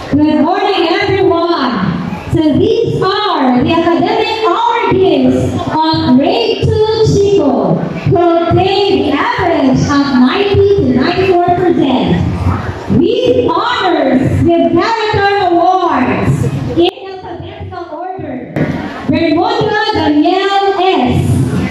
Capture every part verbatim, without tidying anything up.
Good morning, everyone. So these are the academic awardees on Grade two Chico, who obtained the average of ninety to ninety-four percent. With honors with character awards in alphabetical order. Bermuda Danielle S.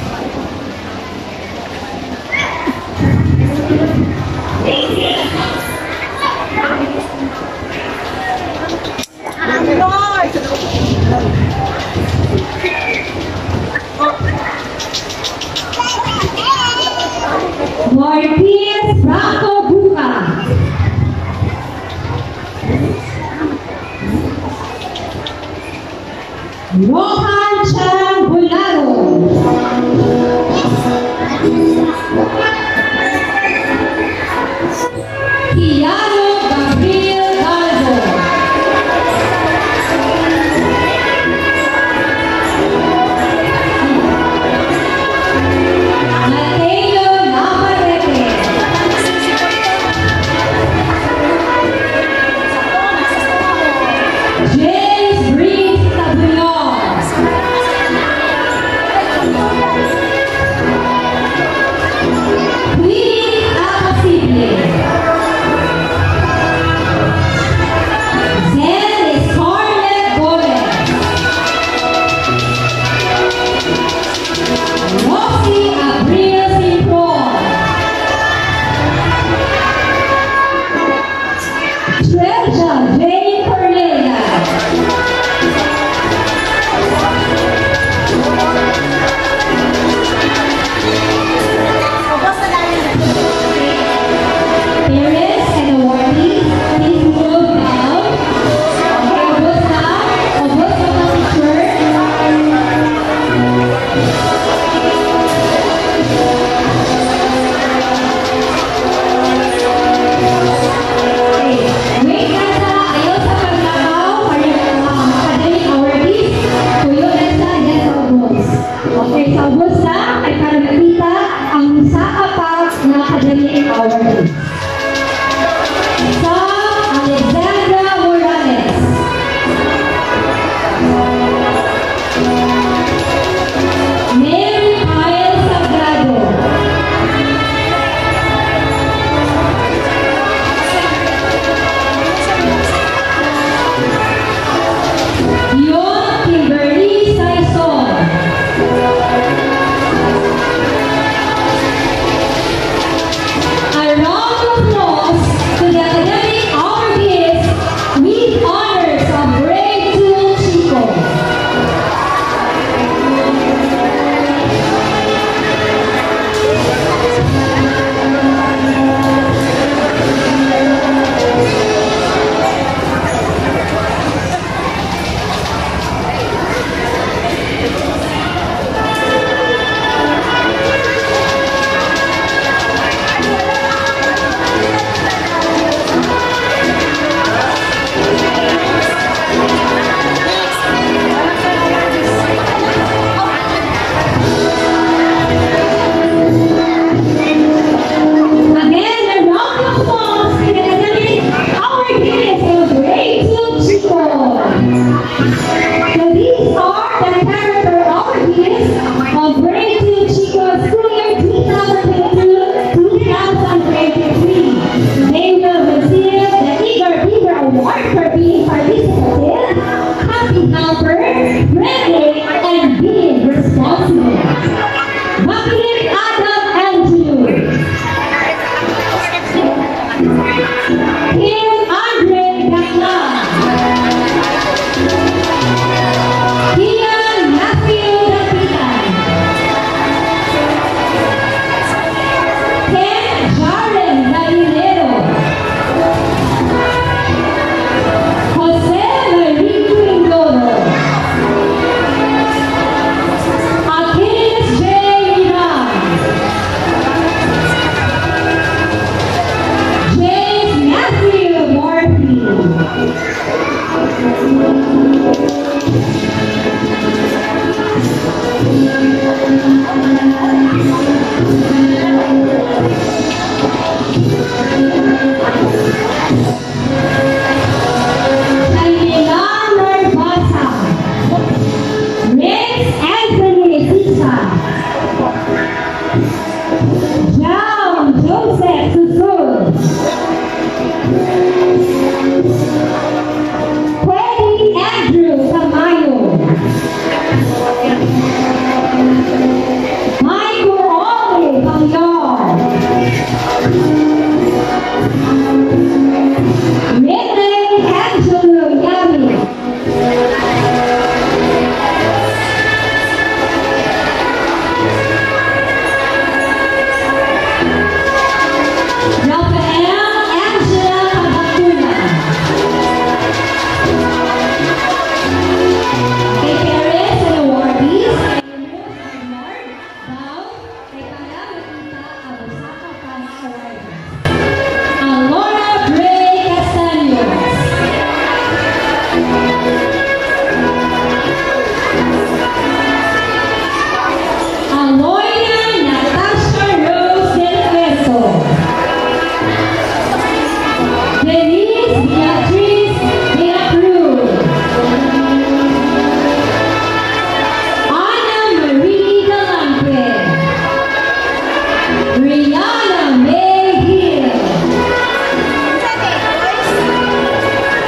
Marquez Franco Buca. Rohan Chan Bularo. Kiano Gabriel Garzo. Mateo Navarrete. James Reed Tabulon. Queen Apasible. Zen Scarlett Gomez. Rosie Abril Simpon. Treasure Jane Cornelia. Parents and awardees, please move down. Okay, Augusta, Augusta Picture. Wait Nasa, ayaw sa paglakaw para um, academic awardees. Tuyo Nasa, yan sa August. Okay, sa Augusta ay para makita ang sa-apat na academic awardees. Sa Alexandra Morales. Mary Kyle Sagrado. Yon Kimberly Saison. A round of applause to the academic awardees with honors of Grade two Chico. Again, a round of applause to the academic awardees of Grade two Chico. So these are the character awardees of Grade two Chico school year two thousand twenty-two to two thousand twenty-three. They will receive the Eager Beaver Award for being participative, happy helper, friendly, and being responsible. Makinig Adam Andrew. Kim Andre Gaglan. Kian Matthew Dapitan. Ken Jaren Galinero. Jose Marie Quindoro. Achilles J. Iran. James Matthew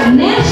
National